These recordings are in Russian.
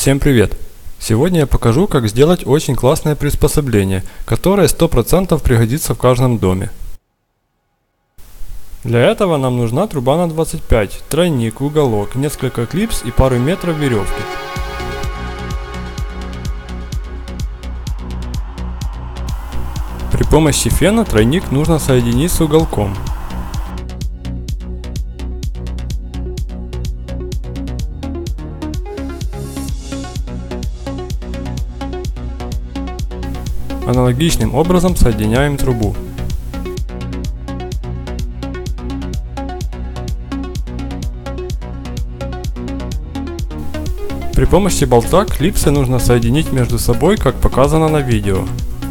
Всем привет! Сегодня я покажу, как сделать очень классное приспособление, которое 100% пригодится в каждом доме. Для этого нам нужна труба на 25, тройник, уголок, несколько клипс и пару метров веревки. При помощи фена тройник нужно соединить с уголком. Аналогичным образом соединяем трубу. При помощи болта клипсы нужно соединить между собой, как показано на видео.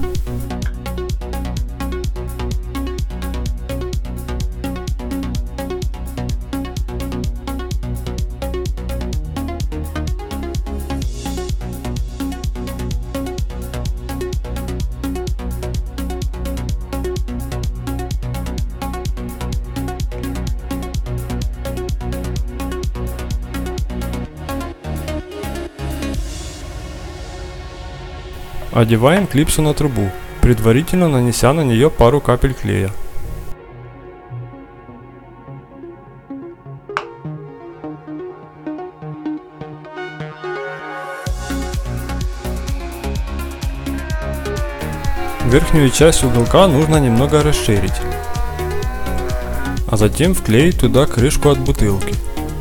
Одеваем клипсу на трубу, предварительно нанеся на нее пару капель клея. Верхнюю часть уголка нужно немного расширить, а затем вклеить туда крышку от бутылки.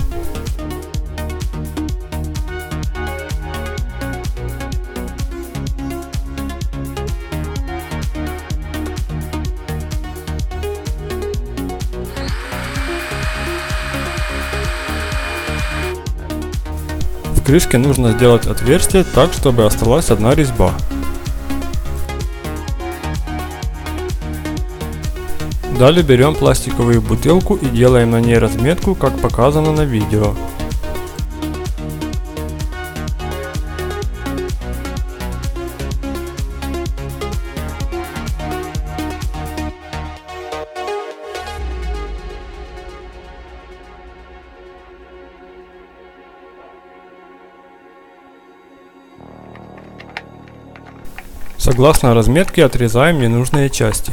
В крышке нужно сделать отверстие так, чтобы осталась одна резьба. Далее берем пластиковую бутылку и делаем на ней разметку, как показано на видео. Согласно разметке отрезаем ненужные части.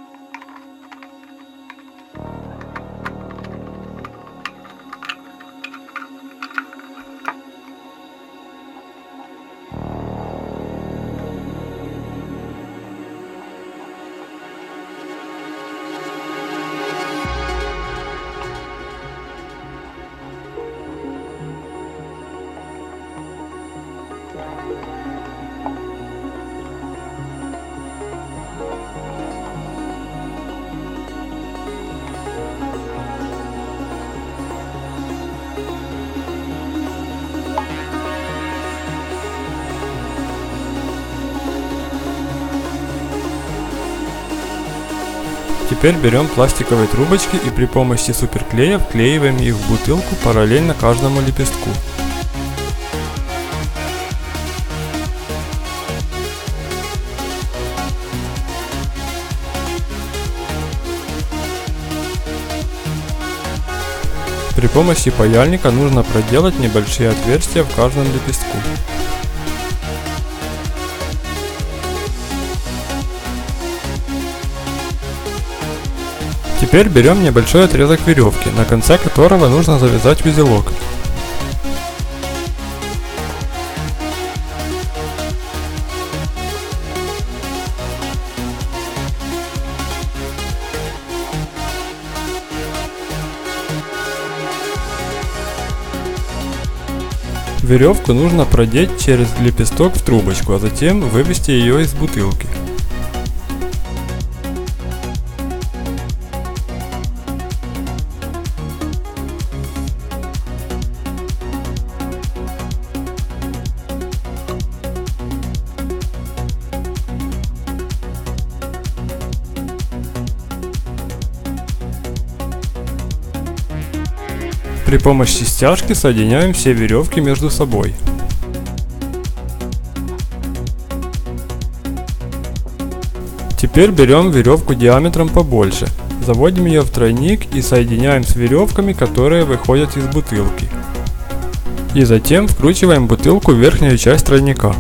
Теперь берем пластиковые трубочки и при помощи суперклея вклеиваем их в бутылку параллельно каждому лепестку. При помощи паяльника нужно проделать небольшие отверстия в каждом лепестку. Теперь берем небольшой отрезок веревки, на конце которого нужно завязать узелок. Веревку нужно продеть через лепесток в трубочку, а затем вывести ее из бутылки. При помощи стяжки соединяем все веревки между собой. Теперь берем веревку диаметром побольше, заводим ее в тройник и соединяем с веревками, которые выходят из бутылки. И затем вкручиваем бутылку в верхнюю часть тройника.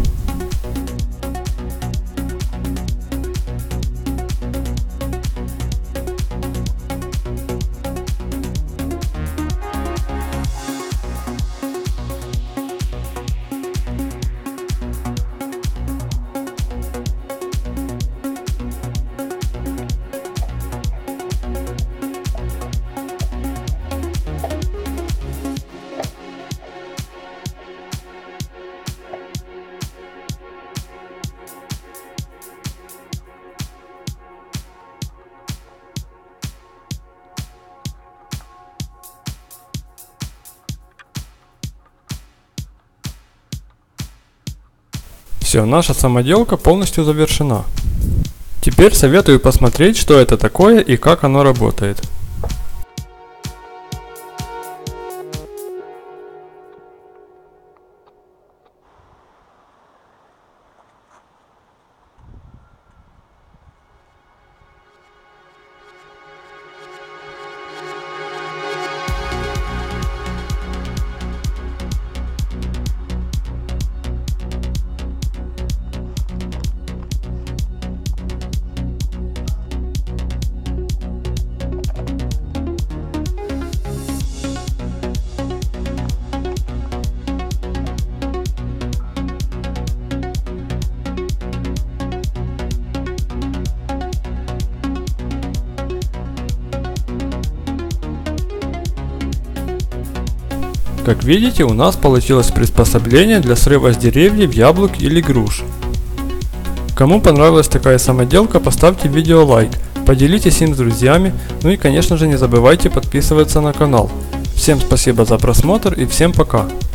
Все, наша самоделка полностью завершена. Теперь советую посмотреть, что это такое и как оно работает. Как видите, у нас получилось приспособление для срыва с деревьев яблок или груш. Кому понравилась такая самоделка, поставьте видео лайк, поделитесь им с друзьями, ну и конечно же не забывайте подписываться на канал. Всем спасибо за просмотр и всем пока!